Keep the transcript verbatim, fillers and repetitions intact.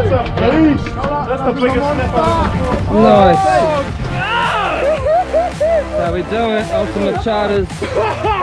That's a beast. That's the biggest snapper. Nice. That's how we do it. Ultimate charters.